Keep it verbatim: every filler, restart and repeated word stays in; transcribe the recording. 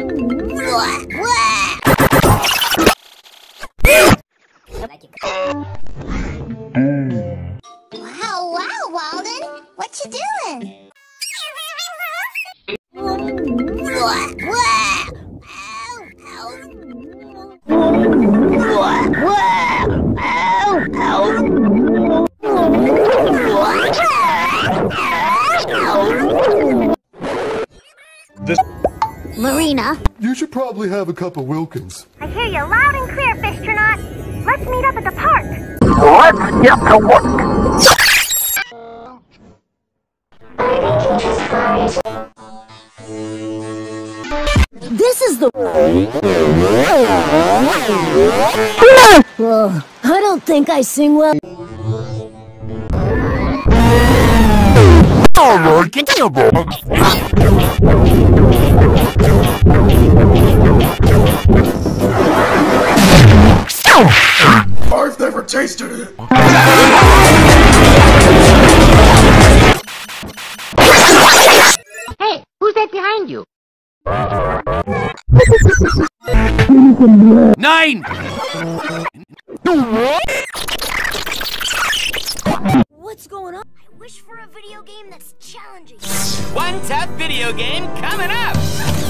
Wow, wow, Walden! What you doing? This Marina. You should probably have a cup of Wilkins. I hear you loud and clear, Fishcheezy. Let's meet up at the park. Let's get to work. This is the... Oh, I don't think I sing well. Alright, get your box. I've never tasted it. Hey, who's that behind you? nine. What's going on? I wish for a video game that's challenging. One tough video game coming up.